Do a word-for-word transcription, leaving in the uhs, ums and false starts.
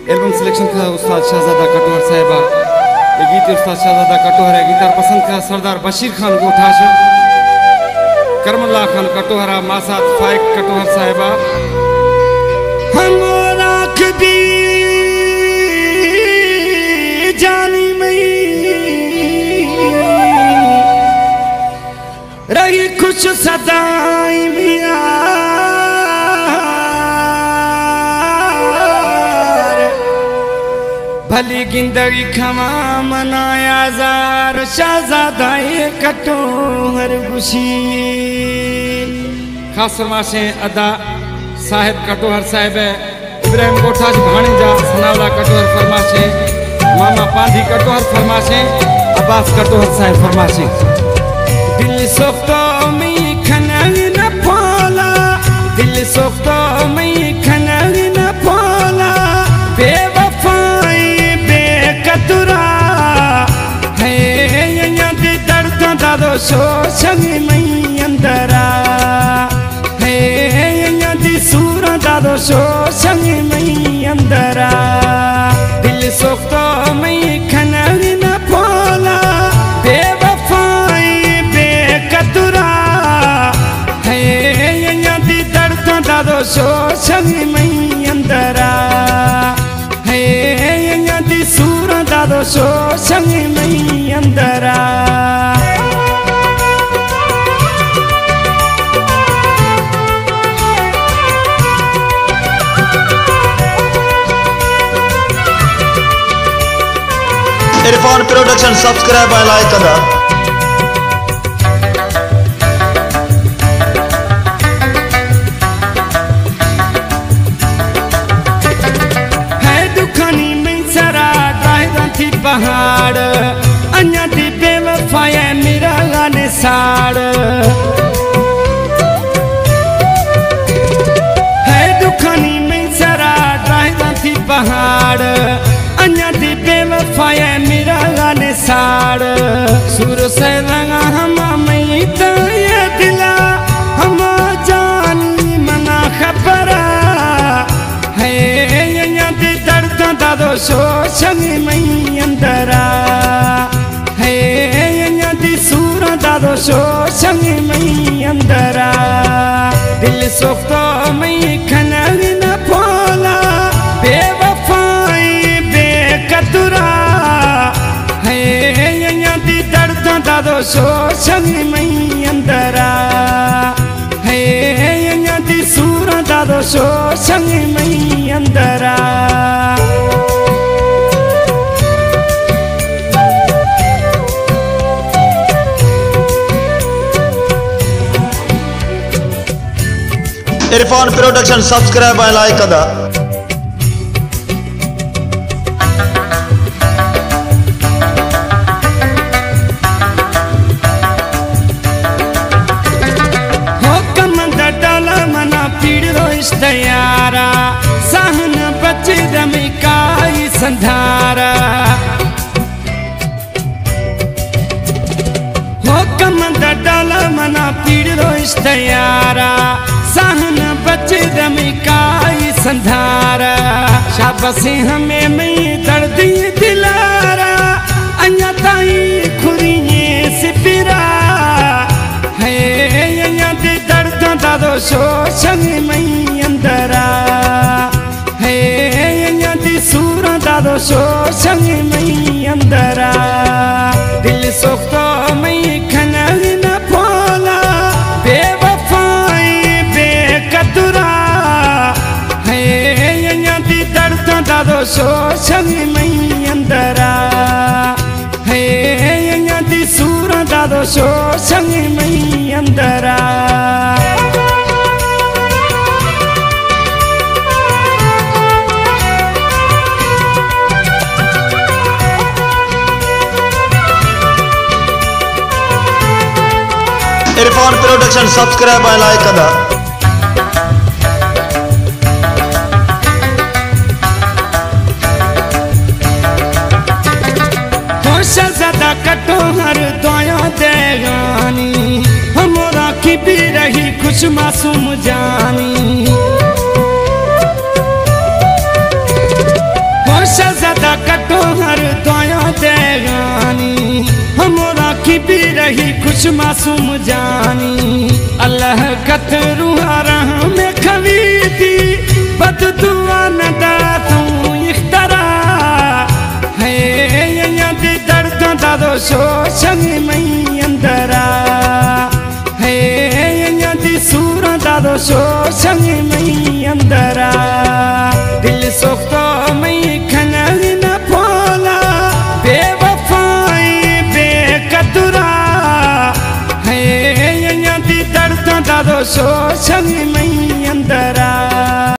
album selection का उस्ताद शहजादा कटोहर साहिबा ये गीत उस्ताद शहजादा कटोहर है गीतार पसंद का सरदार बशीर खान गोठाश करमल्ला खान कटोहरा मासात फाइक कटोहर साहिबा हमारा कभी जानी मई रही कुछ सदाई मिया भली गिंदगी खमा मनाया जार शहजादा कटोहर खुशी खास फरमाशे अदा साहिब कटोहर साहिब इब्राहिम गोठाश भाणीजा सनावला कटोहर फरमाशे मामा पांधी कटोहर फरमाशे अब्बास कटोहर साहिब फरमाशे दिल सोफ्तो में खनग न पाला दिल सोफ्तो में खनग न पाला बेवफाई बेकतुरा है यद दर्द दादो सो संग में अंदरा है यद सूर दादो सो संग में अंदरा दिल सोफ्तो में खनग न पाला बेवफाई बेकतुरा है यद दर्द दादो सो संग में अंदरा है यद सूर दादो सो संग में अंदरा इरफान प्रोडक्शन सब्सक्राइब और लाइक करा है दुखानी में सरा गायदा थी पहाड़ अन्या थी बेवफाया मेरा गाने साड़ है दुखानी में सरा गायदा थी पहाड़ अन्या दी बेवफाया मेरा गाने साड़ सुर से रंगा हम मई तो ये दिला हम जानी मना खबरा है यया दी दर्द दादो सो संग मई अंदरा है यया दी सूर दादो सो संग मई अंदरा दिल सोफ्तो मई खनग न पोला बेवफाई बेकतुरा है यद दर्द दादो सो संग में अंदरा है यद सूर दादो सो संग में अंदरा इरफान प्रोडक्शन सब्सक्राइब और लाइक करा दयारा सहन बच दमिकाई संधारा हो कमंद डाला मना पीड़ रोइस दयारा सहन बच दमिकाई संधारा शाबाशी हमें में दर्द दिलारा अन्या ताई खुरिये से पिरा है यद दर्द दादो सो संग में अंदरा है यद सूर दादो सो संग में अंदरा दिल सोफ्तो में खनग न पोला बेवफाई बेकतुरा है यद दर्द दादो सो संग में अंदरा है यद सूर दादो सो संग में अंदरा इरफान प्रोडक्शन सब्सक्राइब और लाइक करा शहजादा कटोहर दोया देगानी हमरा की भी रही कुछ मासूम जानी भी रही खुश मासूम जानी अल्लाह कतरू राह में खवी थी बद दुआ न दातू इख्तरा है या दे दर्द दादो शोषण मई अंदरा है या दी सूर दादो शोषण मई अंदरा दिल सोको मई खनल न पोला बेवफाई बेकदरा है या दी दर्द दादो शोषण मई अंदरा